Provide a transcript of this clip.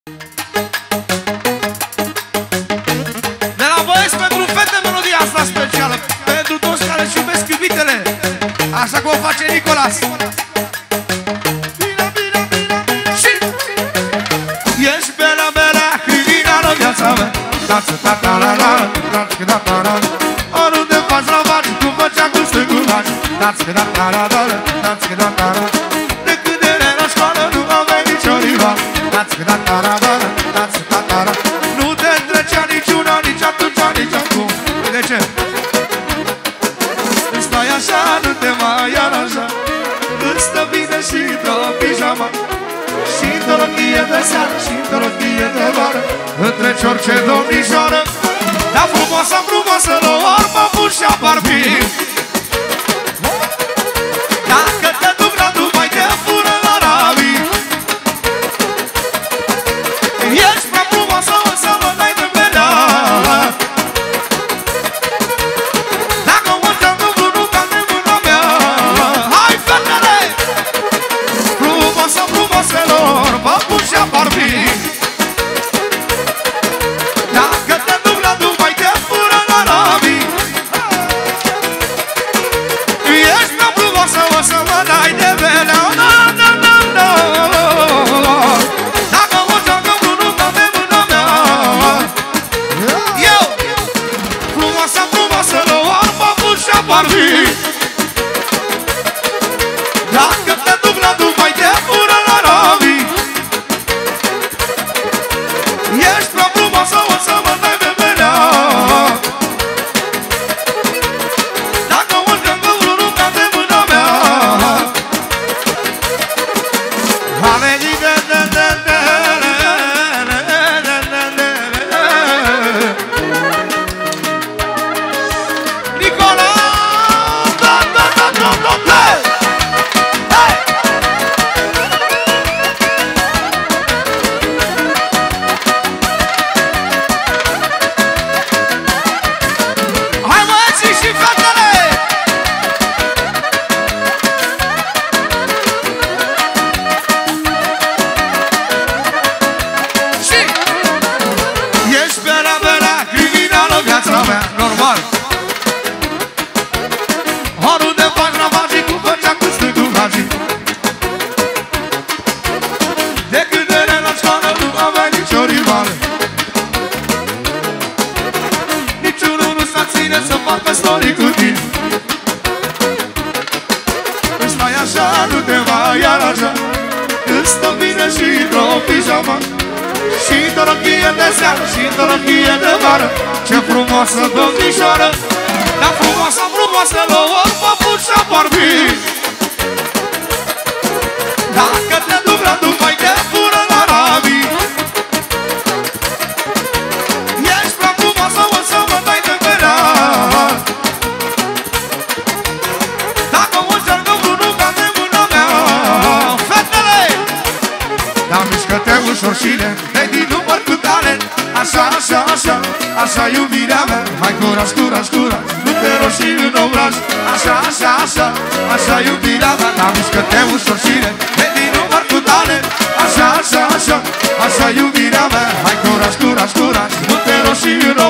De la băieți pentru fete melodia asta specială, pentru toți care își iubesc iubitele, așa cum o face Nicolas. Și ești belea, belea, criminală viața mea. Oriunde faci la bani, cum făcea cu stângul bani. De când erai la școală nu aveai nicio rival. Nu te trecea niciuna, nici atunci, nici acum. De ce? Stai așa, nu te mai aranja. Îți stă bine și într-o pijama, și într-o rochie de seară, și într-o rochie de vară. Întreci orice domnișoară. Dar frumoasă, frumoasă, la oarba și apar vin. Dacă te duc la Dubai, te fură la Rabi. Ești prea frumoasă, o să mă dai de belea. Dacă mă încearcă vreunul ca de mâna mea. Hai, fetele! Frumoasă, frumoasă, la oarba și apar vin. Dacă te duc la Dubai, te fură la Rabi. Ești prea frumoasă, o să mă dai de belea. Dacă mă încearcă vreunul ca de mâna mea. Eu, frumoasă, frumoasă, la oarba și apar vin. Dacă te duc la Dubai, te fură la Rabi. Ești prea frumoasă, o să mă dai de belea. Dacă mă încearcă vreunul ca de mâna mea. A venit Nicolas! Hey! Hai băieții și fetele! Și ești belea, belea, criminală viața mea, normal. Oriunde faci ravagii, cum făcea cu stângul magii. De când erai la școală nu aveai nicio rivală. Niciunul nu s-a ține să facă story cu tine. Stai așa, nu te mai aranja. Îți stă bine și într-o pijama, și într-o rochie de seară, și într-o rochie de vară. Ce frumoasă domnișoară. Dar frumoasă, frumoasă, la oarba și apar vin. Dacă te duc la Dubai, te fură la Rabi. Ești prea frumoasă, o să mă dai de belea. Dacă mă încearcă vreunul ca de mâna mea. Fetele! Dar mișcă-te ușor și lent, te din număr cu talent. Așa, așa, așa, așa iubirea mea. Mai curaj, curaj, curaj, nu te roșii în obraj. Așa, așa, așa, așa iubirea mea. Dar mișcă-te ușor și lent, te din număr cu talent. Așa, așa, așa, așa iubirea mea. Mai curaj, curaj, curaj, nu te roșii în